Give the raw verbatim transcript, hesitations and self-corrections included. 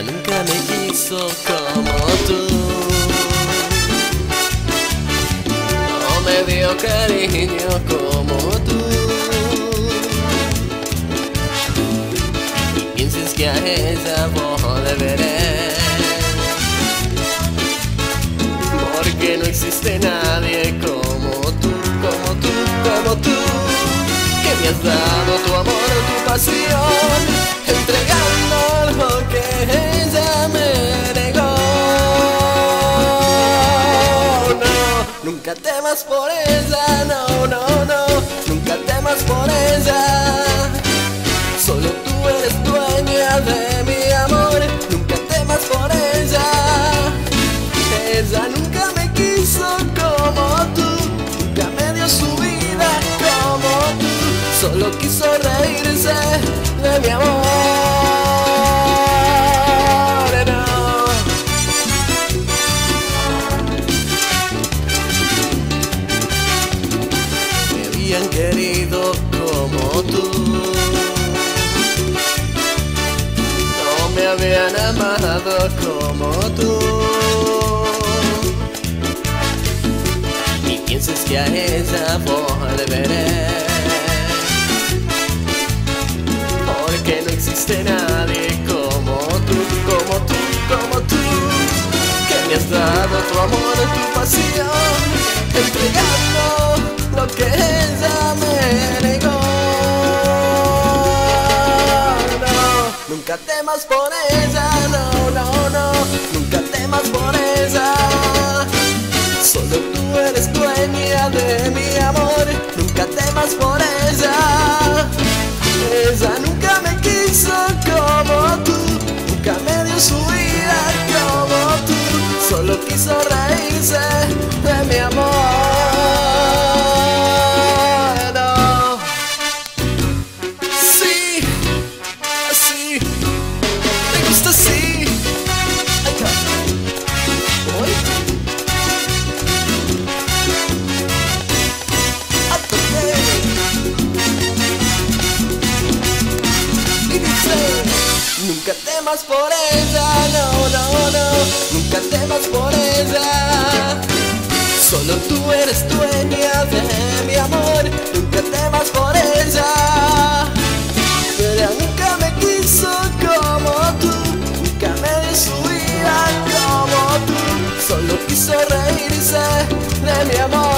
nunca me quiso como tú. No me dio cariño como tú. Y pienses que a ella volveré, porque no existe nadie como tú, como tú, como tú, que me has dado tu amor, tu pasión, entregando lo que ella me negó. No, nunca temas por ella, no, no, no, nunca temas por ella. Solo tú eres dueña de mi amor, nunca temas por ella. Ella nunca me quiso como tú, nunca me dio su vida como tú, solo quiso reírse de mi amor. No. Me habían querido como tú, no me habían amado como tú. Pienses que a ella volveré, porque no existe nadie como tú, como tú, como tú, que me has dado tu amor, tu pasión, entregando lo que ella me negó. No, nunca temas por ella, no, no, no, nunca temas por ella. Solo tú eres dueña de mi amor, nunca temas por ella. Ella nunca me quiso como tú, nunca me dio su vida como tú, solo quiso reírse de mi amor. No. Sí, así, me gusta así. Nunca temas por ella, no, no, no, nunca temas por ella. Solo tú eres dueña de mi amor, nunca temas por ella. Ella nunca me quiso como tú, nunca me dio su vida como tú, solo quiso reírse de mi amor.